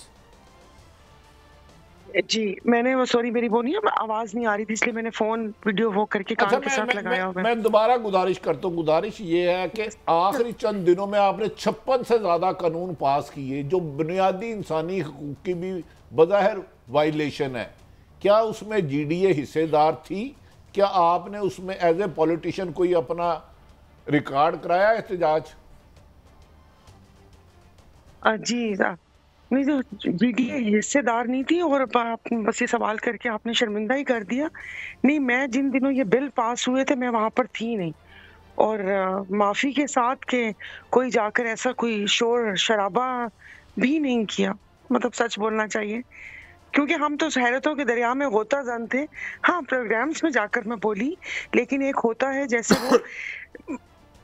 B: जी, मैंने वो सॉरी मेरी वो नहीं, आवाज नहीं आ रही थी इसलिए मैंने फोन वीडियो वो करके कान के साथ लगाया हुआ है।
C: मैं दोबारा गुजारिश करता हूँ, गुजारिश ये है कि आखिरी चंद दिनों में आपने 56 से ज्यादा कानून पास किए जो बुनियादी इंसानी हकूक की भी बज़ाहिर वायलेशन है। क्या उसमें जीडीए हिस्सेदार थी? क्या आपने उसमें एज ए पॉलिटिशियन कोई अपना रिकॉर्ड कराया एहतजाज?
B: जी नहीं, तो जीडीए हिस्सेदार नहीं थी और बस ये सवाल करके आपने शर्मिंदा ही कर दिया। नहीं, मैं जिन दिनों ये बिल पास हुए थे मैं वहां पर थी नहीं, और माफी के साथ के कोई जाकर ऐसा कोई शोर शराबा भी नहीं किया, मतलब सच बोलना चाहिए, क्योंकि हम तो हैरतों के दरिया में गोता जन थे। हाँ, प्रोग्राम्स में जाकर मैं बोली, लेकिन एक होता है जैसे वो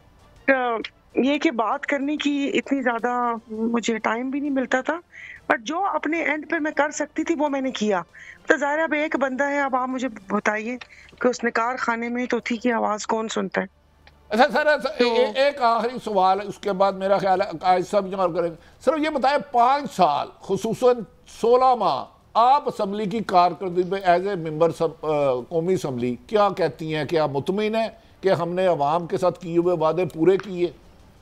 B: ये कि बात करने की इतनी ज्यादा मुझे टाइम भी नहीं मिलता था, बट जो अपने एंड पे मैं कर सकती थी वो मैंने किया। तो ज़ाहिर अब एक बंदा है, अब आप मुझे बताइए कि उस निकार खाने में तो थी की आवाज कौन सुनता है।
C: अच्छा सर, एक आखिरी सवाल है, उसके बाद मेरा ख्याल है आज सब जमा करेंगे। सर ये बताएं, 5 साल खुसूसन 16 माह आप असम्बली की कारकर्दगी में एज ए मेंबर कौमी असम्बली क्या कहती हैं? क्या मुतमिन है कि हमने अवाम के साथ किए हुए वादे पूरे किए?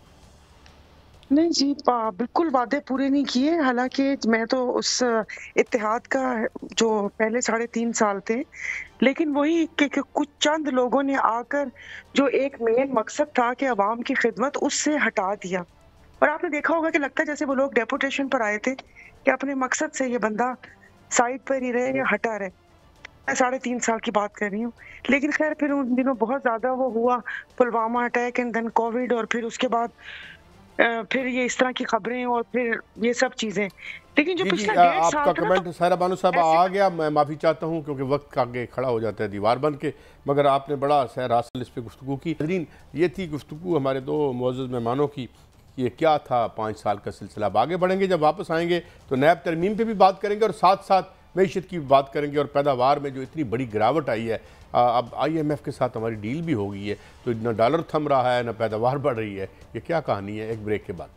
B: नहीं जी, बिल्कुल वादे पूरे नहीं किए। हालांकि मैं तो उस इत्तेहाद का जो पहले 3.5 साल थे, लेकिन वही कि कुछ चंद लोगों ने आकर जो एक मेन मकसद था कि अवाम की खिदमत, उससे हटा दिया। और आपने देखा होगा कि लगता है जैसे वो लोग डेपुटेशन पर आए थे कि अपने मकसद से ये बंदा साइड पर ही रहे या हटा रहे। मैं 3.5 साल की बात कर रही हूँ। लेकिन खैर फिर उन दिनों बहुत ज्यादा वो हुआ, Pulwama attack and then Covid, और फिर उसके बाद फिर ये इस तरह की खबरें और फिर ये सब चीजें। लेकिन जो पिछला 1.5 साल
A: आपका कमेंट सायरा बानो साहब आ गया, मैं माफ़ी चाहता हूँ क्योंकि वक्त आगे खड़ा हो जाता है दीवार बन के, मगर आपने बड़ा सैर हासिल इस पर गुफ्तगू की। ये थी गुफ्तगू हमारे 2 मुअज़्ज़ज़ मेहमानों की, ये क्या था 5 साल का सिलसिला। अब आगे बढ़ेंगे, जब वापस आएंगे तो नैब तरमीम पर भी बात करेंगे और साथ साथ मैशत की बात करेंगे और पैदावार में जो इतनी बड़ी गिरावट आई है। अब IMF के साथ हमारी डील भी हो गई है, तो न डॉलर थम रहा है न पैदावार बढ़ रही है। ये क्या कहानी है? एक ब्रेक के बाद।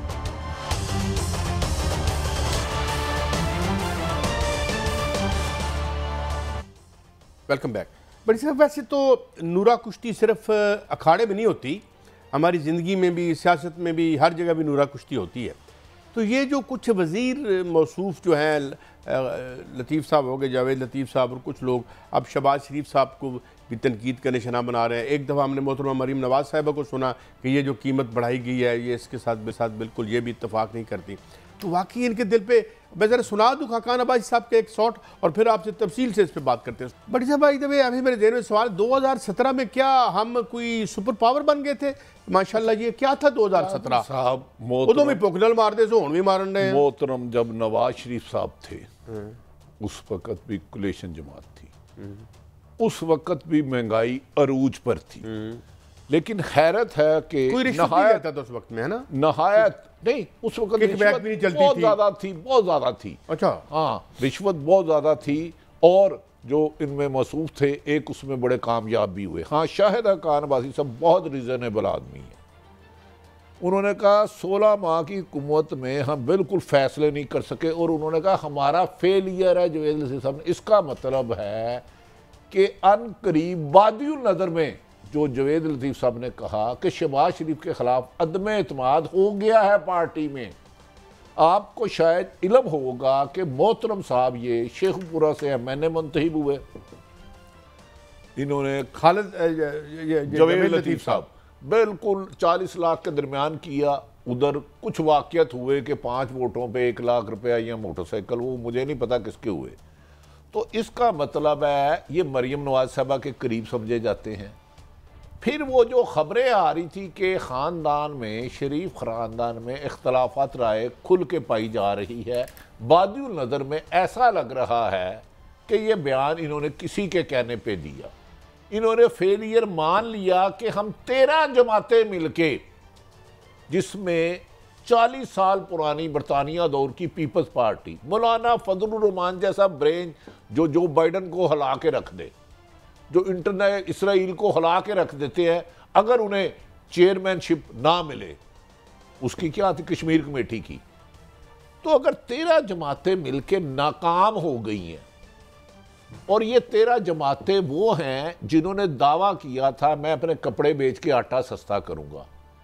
A: Welcome back. बड़ी साहब, वैसे तो नूरा कुश्ती सिर्फ अखाड़े में नहीं होती, हमारी ज़िंदगी में भी, सियासत में भी, हर जगह भी नूरा कुश्ती होती है। तो ये जो कुछ वज़ीर मौसूफ जो हैं, लतीफ़ साहब हो गए, जावेद लतीफ़ साहब, और कुछ लोग अब शहबाज शरीफ साहब को भी तनकीद का निशाना बना रहे हैं। एक दफ़ा हमने मोहतरमा मरीम नवाज़ साहिबा को सुना कि ये जो कीमत बढ़ाई गई है ये इसके साथ बिल्कुल ये भी इत्तफाक़ नहीं करती। तो वाकई इनके दिल पे, मैं ज़रा सुना दूँ खाकान अब्बासी साहब के एक शॉट और फिर आपसे तफसील से इस पर बात करते हैं। बड़ी साहब भाई, अभी मेरे जेहन में सवाल, 2017 में क्या हम कोई सुपर पावर बन गए थे? माशाल्लाह, ये क्या था 2017
C: साहब?
A: उदों भी पुकनल मार दे सो, भी मारन रहे हैं।
C: मोहतरम जब नवाज शरीफ साहब थे उस वक़्त भी कुलेशन जमात थी, उस वक़्त भी महंगाई अरूज पर थी। लेकिन हैरत है कि
A: कोई रिश्वत नहीं रहता था उस वक्त में, है ना?
C: नहायत नहीं, उस वक्त
A: किकबैक भी नहीं चलती
C: बहुत
A: थी।
C: ज्यादा थी, बहुत ज्यादा थी।
A: अच्छा,
C: हाँ, रिश्वत बहुत ज्यादा थी और जो इनमें मौसूफ थे एक उसमें बड़े कामयाब भी हुए। हाँ, शाहिद खान अब्बासी साहब बहुत रीजनेबल आदमी है। उन्होंने कहा 16 माह की हुकूमत में हम बिल्कुल फैसले नहीं कर सके और उन्होंने कहा हमारा फेलियर है जवेद लतीफ़ साहब ने। इसका मतलब है कि अन करीब वादियुल नज़र में जो जवेद लतीफ़ साहब ने कहा कि शहबाज शरीफ के खिलाफ अदम एतमाद हो गया है पार्टी में। आपको शायद इल्म होगा कि मोहतरम साहब ये शेखपुरा से MNA मुंतखब हुए, इन्होंने
A: खालिद
C: जवेद लतीफ़ साहब बिल्कुल 40 लाख के दरमियान किया, उधर कुछ वाक़यात हुए कि 5 वोटों पे 1 लाख रुपया या मोटरसाइकिल, वो मुझे नहीं पता किसके हुए। तो इसका मतलब है ये मरीम नवाज साहबा के करीब समझे जाते हैं। फिर वो जो खबरें आ रही थी कि ख़ानदान में, शरीफ ख़ानदान में इख्तलाफात राय खुल के पाई जा रही है, बादियुल नज़र में ऐसा लग रहा है कि ये बयान इन्होंने किसी के कहने पे दिया। इन्होंने फेलियर मान लिया कि हम 13 जमातें मिलके, जिसमें 40 साल पुरानी बरतानिया दौर की पीपल्स पार्टी, मौलाना फजलुर रहमान जैसा ब्रेन जो जो बाइडन को हिला के रख दे, जो इंटरनेट इसराइल को हिला के रख देते हैं, अगर उन्हें चेयरमैनशिप ना मिले, उसकी क्या थी कश्मीर कमेटी की। तो अगर 13 जमातें मिलके नाकाम हो गई हैं, और ये 13 जमातें वो हैं जिन्होंने दावा किया था मैं अपने कपड़े बेच के आटा सस्ता करूंगा,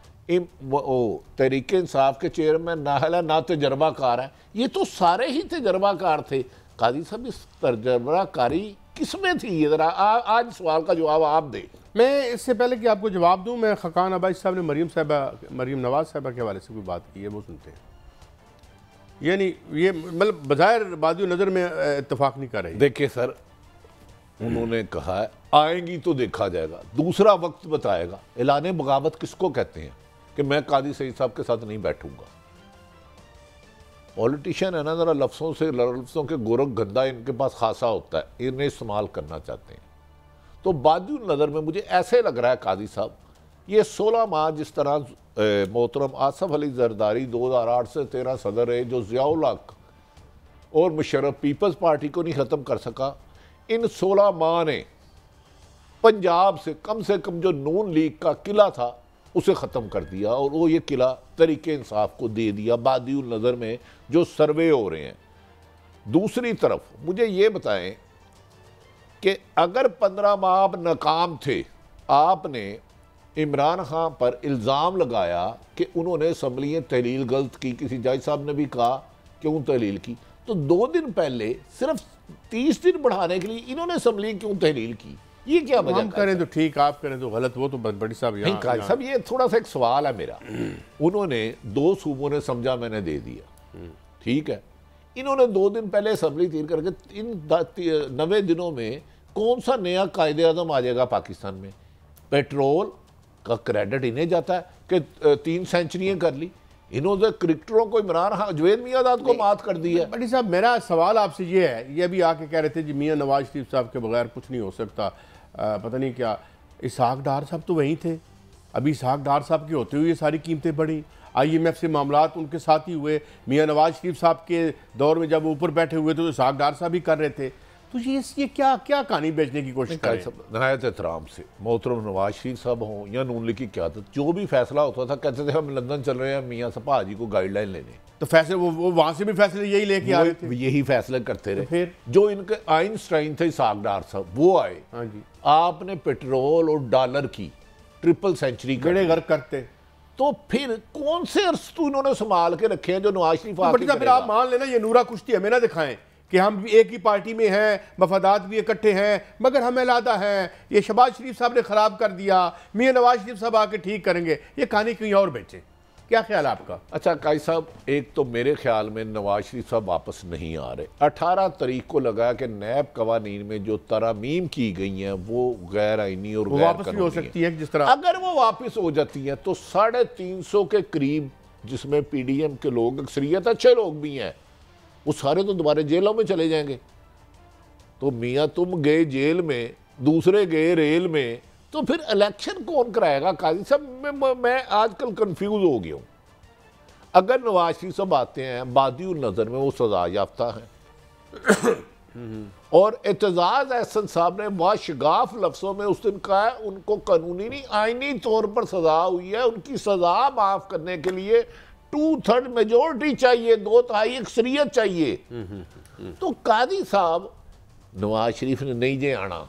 C: तहरीक इंसाफ के चेयरमैन ना तजर्बाकार है, ये तो सारे ही तजर्बाकार थे। काजी साहब इस तजर्बाकारी किसमें थी, ये जरा आज सवाल का जवाब आप दें।
A: मैं इससे पहले कि आपको जवाब दूं, मैं खकान अबाई साहब ने मरीम नवाज साहबा के हवाले से कोई बात की है, वो सुनते हैं। यानी ये मतलब बज़ाहिर बादियुल नज़र में इत्तेफाक नहीं कर रही।
C: देखिए सर, उन्होंने कहा है आएंगी तो देखा जाएगा, दूसरा वक्त बताएगा। ऐलान बगावत किसको कहते हैं कि मैं कादी सईद साहब के साथ नहीं बैठूंगा। पॉलिटिशियन है ना, जरा लफ्ज़ों के गोरख गंदा इनके पास खासा होता है, इन्हें इस्तेमाल करना चाहते हैं। तो बादियुल नज़र में मुझे ऐसे लग रहा है कादी साहब, ये 16 माह जिस तरह मोहतरम आसफ अली जरदारी 2008 से 13 सदर रहे, जो ज़ियाउल हक और मुशर्रफ पीपल्स पार्टी को नहीं ख़त्म कर सका, इन 16 माह ने पंजाब से कम जो नून लीग का किला था उसे ख़त्म कर दिया, और वो ये किला तरीके इंसाफ को दे दिया बादियुल नज़र में जो सर्वे हो रहे हैं। दूसरी तरफ मुझे ये बताएं कि अगर 15 माह आप नाकाम थे, आपने इमरान खान पर इल्ज़ाम लगाया कि उन्होंने असम्बली तहलील गलत की, किसी जज साहब ने भी कहा क्यों तहलील की, तो 2 दिन पहले सिर्फ 30 दिन बढ़ाने के लिए इन्होंने असम्बली क्यों तहलील की? ये क्या वजह?
A: हम करें तो ठीक, आप करें तो गलत, वो तो बड़ी साहब
C: नहीं साहब, ये थोड़ा सा एक सवाल है मेरा। उन्होंने 2 सूबों ने समझा मैंने दे दिया, ठीक है, इन्होंने 2 दिन पहले असम्बली तीर करके इन 90 दिनों में कौन सा नया कायदे आज़म आ जाएगा पाकिस्तान में? पेट्रोल का क्रेडिट इन्हें जाता है कि 3 सेंचुरियाँ कर ली, इन्होंने क्रिकेटरों को इमरान खान जवेद मियांदाद को मात कर दी है।
A: बड़ी साहब मेरा सवाल आपसे ये है, ये भी आके कह रहे थे जी मियाँ नवाज शरीफ साहब के बगैर कुछ नहीं हो सकता, पता नहीं क्या, इसहाक डार साहब तो वहीं थे, अभी इसहाक डार साहब के होते हुए ये सारी कीमतें बढ़ी, IMF से मामलात उनके साथ ही हुए, मियाँ नवाज शरीफ साहब के दौर में जब ऊपर बैठे हुए थे तो इसहाक डार साहब भी कर रहे थे। तो ये क्या कहानी बेचने की कोशिश कर रहे हैं?
C: नहायत एहतराम से मोहतरम नवाज शरीफ साहब हों या नून लीग की क़यादत, जो भी फैसला होता था कहते थे हम लंदन चल रहे हैं मियाँ सपा हाजी को गाइडलाइन लेने,
A: तो फैसले वो वहाँ से भी फैसले यही लेके आ रहे थे,
C: यही फैसले करते रहे।
A: फिर
C: जो इनके आइंस्टाइन थे इसहाक डार साहब, वो आए,
A: हाँ जी,
C: आपने पेट्रोल और डॉलर की ट्रिपल सेंचुरी
A: गड़े गर्क करते,
C: तो फिर कौन से अरस्तू इन्होंने संभाल के रखे हैं जो नवाज शरीफ
A: फिर आप मान लेना ये नूरा कुश्ती हमें ना दिखाएं कि हम भी एक ही पार्टी में हैं, मफादात भी इकट्ठे हैं, मगर हम अलहदा हैं, ये शहबाज शरीफ साहब ने ख़राब कर दिया, मियाँ नवाज शरीफ साहब आके ठीक करेंगे, ये कहानी कहीं और बेचे। क्या ख्याल है आपका?
C: अच्छा काई साहब, एक तो मेरे ख्याल में नवाज शरीफ साहब वापस नहीं आ रहे। 18 तारीख को लगा कि नैब कवानीन में जो तरामीम की गई हैं वो गैर आईनी और
A: वापस भी हो सकती है, जिस तरह
C: अगर वो वापस हो जाती हैं तो 350 के करीब, जिसमें PDM के लोग अक्सरियत अच्छे लोग भी हैं, वो सारे तो दोबारा जेलों में चले जाएंगे। तो मियाँ तुम गए जेल में, दूसरे गए रेल में, तो फिर इलेक्शन कौन कराएगा? काजी साहब मैं आजकल कंफ्यूज हो गया हूँ। अगर नवाज शरीफ साहब आते हैं, बादियुल नज़र में वो सजा याफ्ता हैं और एतजाज अहसन साहब ने वाशगाफ लफ्ज़ों में उस दिन कहा है उनको कानूनी नहीं आईनी तौर पर सजा हुई है, उनकी सजा माफ़ करने के लिए 2/3 मेजोरिटी चाहिए, 2/3 अक्सरियत चाहिए। तो कादी साहब नवाज शरीफ ने नहीं जे आना,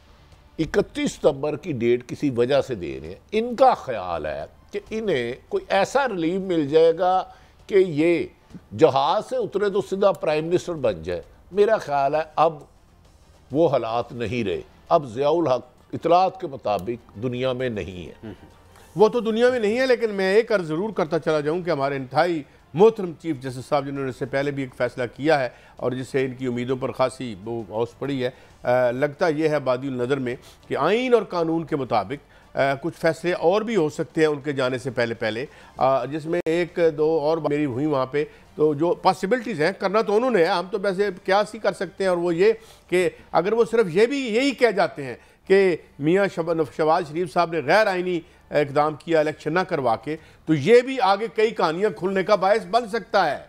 C: 31 सितंबर की डेट किसी वजह से दे रहे हैं। इनका ख्याल है कि इन्हें कोई ऐसा रिलीफ मिल जाएगा कि ये जहाज से उतरे तो सीधा प्राइम मिनिस्टर बन जाए। मेरा ख्याल है अब वो हालात नहीं रहे, अब ज़ियाउल हक इतलात के मुताबिक दुनिया में नहीं है।
A: वो तो दुनिया में नहीं है, लेकिन मैं एक अर्ज ज़रूर करता चला जाऊँ कि हमारे इंतहाई मोहतरम चीफ जस्टिस साहब जिन्होंने इससे पहले भी एक फ़ैसला किया है और जिससे इनकी उम्मीदों पर खासी वो औस पड़ी है, लगता यह है बादिल नज़र में कि आइन और कानून के मुताबिक कुछ फैसले और भी हो सकते हैं उनके जाने से पहले जिसमें एक दो और मेरी हुई वहाँ पे, तो जो पॉसिबिलिटीज़ हैं करना तो उन्होंने है, हम तो वैसे क्यास ही कर सकते हैं। और वो ये कि अगर वो सिर्फ यही कह जाते हैं कि मियाँ शहबाज शरीफ साहब ने गैर आइनी इकदाम किया इलेक्शन ना करवा के, तो ये भी आगे कई कहानियाँ खुलने का बायस बन सकता है।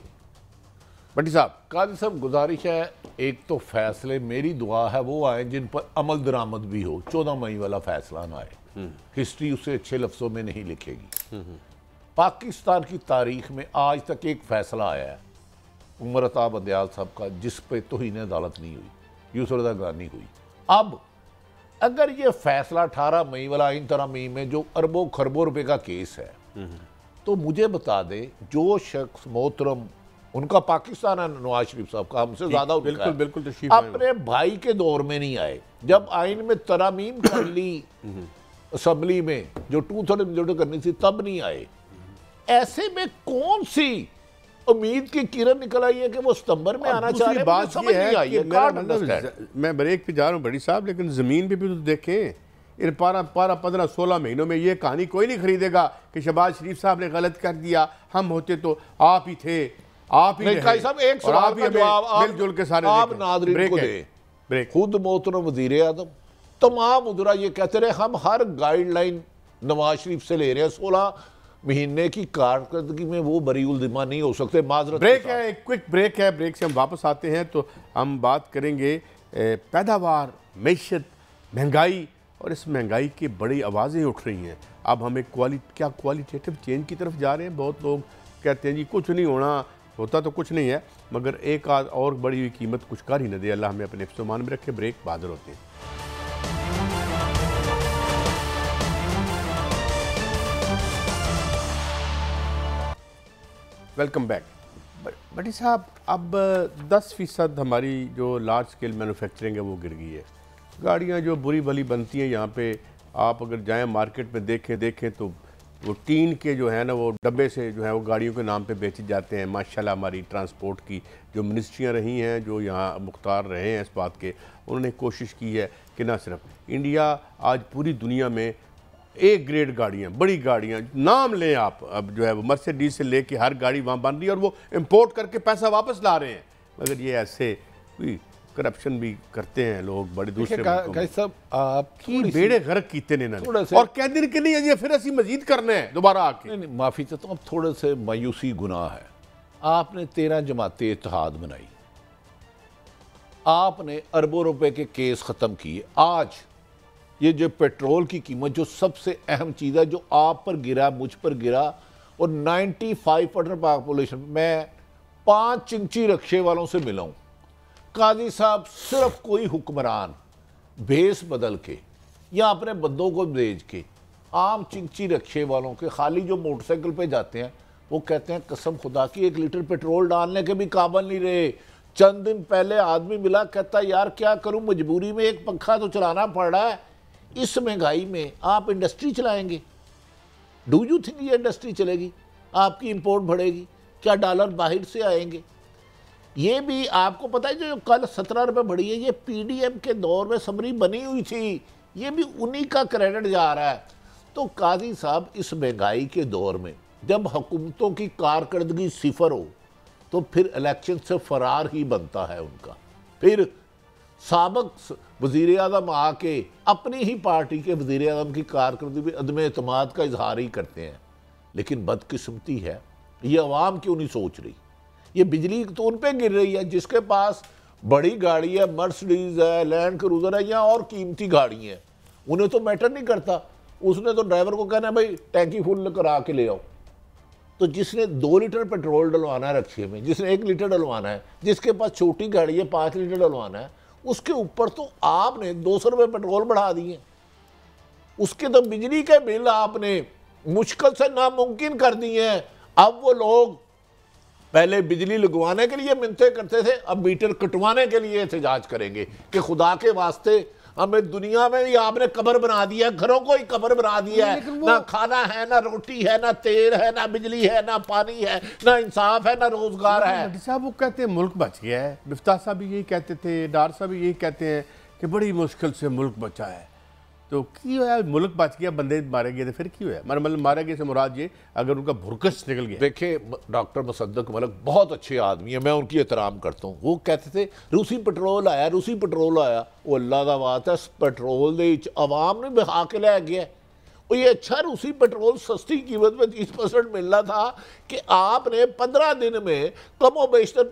A: भट्टी साहब,
C: काजी साहब गुजारिश है, एक तो फैसले मेरी दुआ है वो आए जिन पर अमल दरामद भी हो। 14 मई वाला फैसला ना आए, हिस्ट्री उसे अच्छे लफ्ज़ों में नहीं लिखेगी। पाकिस्तान की तारीख में आज तक एक फैसला आया है उमर अता बंदयाल साहब का जिस पे तौहीन अदालत नहीं हुई, यूसुफ रज़ा गिलानी हुई। अब अगर ये फैसला 18 मई वाला आइन तरामीम में जो अरबों खरबों रुपए का केस है, तो मुझे बता दे जो शख्स मोहतरम उनका पाकिस्तान है नवाज शरीफ साहब का, हमसे ज्यादा
A: बिल्कुल बिल्कुल
C: अपने भाई के दौर में नहीं आए, जब आइन में तरामीम कर ली असम्बली में जो 2/3 मेजॉरिटी करनी थी तब नहीं आए। ऐसे में कौन सी उम्मीद की किरण निकल आई है कि वो सितंबर में आना चाह रहे हैं?
A: बात
C: समझ नहीं आई है।
A: मैं ब्रेक पे जा रहा हूँ बड़ी साहब, लेकिन जमीन पे भी तो देखें, इन 15-16 महीनों में ये कहानी कोई नहीं खरीदेगा कि शहबाज शरीफ साहब ने गलत कर दिया, हम होते तो आप ही थे, आप ही
C: नहीं। साहब एक सवाल का जवाब
A: मिलजुल के सारे
C: आप नाज़रीन को दे। खुद मोहतरम वज़ीर आज़म तमाम उधरा ये कहते रहे हम हर गाइडलाइन नवाज शरीफ से ले रहे हैं, 16 महीने की कारकर्दगी में वो बरीउल ज़िम्मा नहीं हो सकते। माजरत
A: ब्रेक है, एक क्विक ब्रेक है, ब्रेक से हम वापस आते हैं तो हम बात करेंगे पैदावार, मैशत, महंगाई, और इस महंगाई की बड़ी आवाज़ें उठ रही हैं। अब हमें क्वालिटेटिव चेंज की तरफ जा रहे हैं। बहुत लोग कहते हैं जी कुछ नहीं होता तो कुछ नहीं है, मगर एक आध और बड़ी हुई कीमत कुछ कर ही न दे। अल्लाह हमें अपने हिफ्ज़-ओ-मान में रखे। ब्रेक बहादुर होते हैं। Welcome back. भट्टी साहब, अब 10% हमारी जो लार्ज स्केल मैन्युफैक्चरिंग है वो गिर गई है। गाड़ियाँ जो बुरी भली बनती हैं यहाँ पे, आप अगर जाएं मार्केट में देखें तो वो टीन के जो है ना वो डब्बे से जो है वो गाड़ियों के नाम पे बेचे जाते हैं। माशाल्लाह हमारी ट्रांसपोर्ट की जो मिनिस्ट्रियाँ रही हैं, जो यहाँ मुख्तार रहे हैं इस बात के, उन्होंने कोशिश की है कि ना सिर्फ इंडिया, आज पूरी दुनिया में एक ग्रेड गाड़ियाँ, बड़ी गाड़ियाँ नाम लें आप, अब जो है वो मर्सिडीज से लेके हर गाड़ी वहाँ बन रही है और वो इम्पोर्ट करके पैसा वापस ला रहे हैं। मगर ये ऐसे करप्शन भी करते हैं लोग बड़े दूसरे
C: सब आपकी
A: बेड़े गर्क कीते ने और कह दिन के नहीं फिर ऐसी मजीद करने हैं दोबारा आके।
C: नहीं, माफ़ी चाहता हूँ, अब थोड़े से मायूसी गुनाह है। आपने 13 जमाते इत्तेहाद बनाई, आपने अरबों रुपए के केस ख़त्म किए। आज ये जो पेट्रोल की कीमत जो सबसे अहम चीज़ है जो आप पर गिरा, मुझ पर गिरा, और 95% पॉपुलेशन, मैं 5 चिंची रक्शे वालों से मिला हूँ। काजी साहब सिर्फ कोई हुक्मरान भेस बदल के या अपने बंदों को भेज के आम चिंची रक्शे वालों के खाली जो मोटरसाइकिल पे जाते हैं वो कहते हैं कसम खुदा की 1 लीटर पेट्रोल डालने के भी काबिल नहीं रहे। चंद दिन पहले आदमी मिला, कहता यार क्या करूं, मजबूरी में एक पंखा तो चलाना पड़ रहा है, इस महंगाई में आप इंडस्ट्री चलाएंगे? डू यू थिंक ये इंडस्ट्री चलेगी? आपकी इंपोर्ट बढ़ेगी क्या? डॉलर बाहर से आएंगे? ये भी आपको पता है जो कल 17 रुपये बढ़ी है, ये पीडीएम के दौर में समरी बनी हुई थी, ये भी उन्हीं का क्रेडिट जा रहा है। तो काजी साहब इस महंगाई के दौर में जब हुकूमतों की कारकर्दगी सिफर हो तो फिर इलेक्शन से फरार ही बनता है उनका। फिर साबिक वज़ीर आज़म आके अपनी ही पार्टी के वज़ीर आज़म की कारकर्दगी में अदम एतमाद का इजहार ही करते हैं। लेकिन बदकिस्मती है ये अवाम क्यों नहीं सोच रही? ये बिजली तो उन पे गिर रही है जिसके पास बड़ी गाड़ी है, मर्सिडीज है, लैंड क्रूजर है या और कीमती गाड़ी है, उन्हें तो मैटर नहीं करता। उसने तो ड्राइवर को कहना है भाई टैंकी फुल करा के ले आओ। तो जिसने 2 लीटर पेट्रोल डलवाना है रक्शे में, जिसने 1 लीटर डलवाना है, जिसके पास छोटी गाड़ी है 5 लीटर डलवाना है, उसके ऊपर तो आपने 200 रुपये पेट्रोल बढ़ा दिए। उसके तो बिजली के बिल आपने मुश्किल से नामुमकिन कर दिए हैं। अब वो लोग पहले बिजली लगवाने के लिए मिन्नतें करते थे, अब मीटर कटवाने के लिए एहतजाज करेंगे कि खुदा के वास्ते हमें दुनिया में भी आपने कब्र बना दिया, घरों को ही कब्र बना दिया है। ना खाना है, ना रोटी है, ना तेल है, ना बिजली है, ना पानी है, ना इंसाफ है, ना रोजगार है।
A: साहब वो कहते हैं मुल्क बच गया है, मिफ्ताह साहब भी यही कहते थे, डार साहब भी यही कहते हैं कि बड़ी मुश्किल से मुल्क बचा है। तो क्यों है मुल्क बच गया, बंदे मारे गए थे, फिर क्यों है मतलब मारे गए से मुराद ये अगर उनका भुरकस निकल गया।
C: देखिए डॉक्टर मुसद्दक मलिक बहुत अच्छे आदमी है, मैं उनकी एहतराम करता हूँ। वो कहते थे रूसी पेट्रोल आया, रूसी पेट्रोल आया। वो अल्लाह का बात है, पेट्रोल दे आवाम ने बहा के लै गया। और ये अच्छा रूसी पेट्रोल सस्ती कीमत में 30% मिल रहा था कि आपने 15 दिन में कमो बेशतर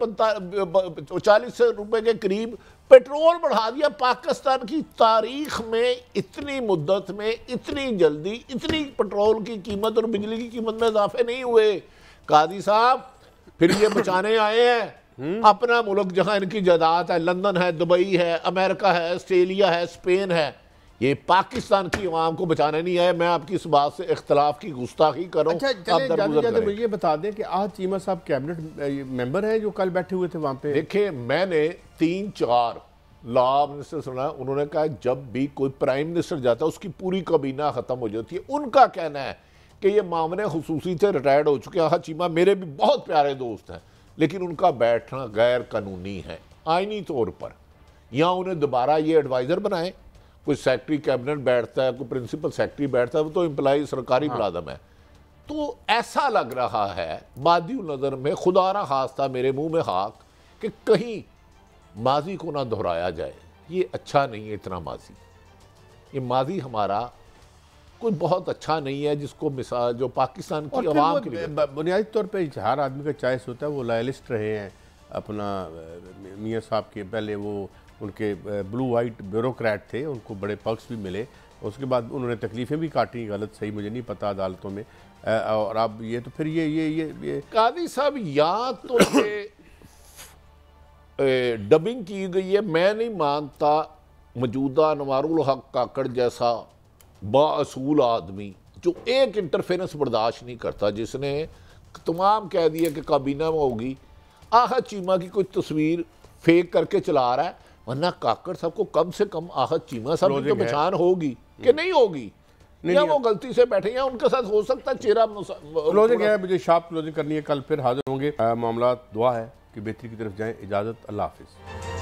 C: 40 रुपए के करीब पेट्रोल बढ़ा दिया। पाकिस्तान की तारीख में इतनी मुद्दत में इतनी जल्दी इतनी पेट्रोल की कीमत और बिजली की कीमत में इजाफे नहीं हुए। कादी साहब फिर ये बचाने आए हैं अपना मुल्क, जहां इनकी जायदाद है, लंदन है, दुबई है, अमेरिका है, ऑस्ट्रेलिया है, स्पेन है। ये पाकिस्तान की आवाम को बचाने नहीं आए। मैं आपकी इस बात से इख्तलाफ की गुस्ताखी करूं।
A: अच्छा मुझे ये बता दें कि आज चीमा साहब कैबिनेट मेंबर हैं जो कल बैठे हुए थे वहां पे।
C: देखिए मैंने 3-4 लॉ मिनिस्टर सुना, उन्होंने कहा जब भी कोई प्राइम मिनिस्टर जाता है उसकी पूरी काबीना खत्म हो जाती है। उनका कहना है कि ये मामले खुसूसी से रिटायर्ड हो चुके हैं। हाँ चीमा मेरे भी बहुत प्यारे दोस्त हैं, लेकिन उनका बैठना गैर कानूनी है आईनी तौर पर। या उन्हें दोबारा ये एडवाइज़र बनाएं, कोई सेक्रेटरी कैबिनेट बैठता है, कोई प्रिंसिपल सेक्रेटरी बैठता है, वो तो एम्प्लॉई सरकारी मुलाजम है। तो ऐसा लग रहा है मादी नज़र में, खुदा ना खास्ता मेरे मुंह में खाक, कि कहीं माजी को ना दोहराया जाए। ये अच्छा नहीं है इतना माजी, ये माजी हमारा कोई बहुत अच्छा नहीं है जिसको मिसाल जो पाकिस्तान की आवाम के लिए
A: बुनियादी तौर पे हर आदमी का चॉइस होता है। वो लॉयलिस्ट रहे हैं अपना मियाँ साहब के, पहले वो उनके ब्लू वाइट ब्यूरोक्रेट थे, उनको बड़े पक्ष भी मिले, उसके बाद उन्होंने तकलीफ़ें भी काटी, गलत सही मुझे नहीं पता अदालतों में। और अब ये तो फिर ये
C: कादी साहब या तो डबिंग की गई है। मैं नहीं मानता मौजूदा अनवारुल हक काकड़ जैसा बाअसूल आदमी जो एक इंटरफेरेंस बर्दाश्त नहीं करता, जिसने तमाम कह दिया कि काबीना में होगी, आहत चीमा की कोई तस्वीर फेक करके चला रहा है। वरना काकड़ साहब को कम से कम आहत चीमा साहब की तो पहचान होगी कि नहीं होगी, या वो गलती से बैठे या उनके साथ हो सकता है चेहरा
A: क्लोजिंग है। मुझे शार्प क्लोजिंग करनी है, कल फिर हाजिर होंगे। मामला दुआ है कि बेहतरी की तरफ जाएं। इजाज़त, अल्लाह हाफिज़।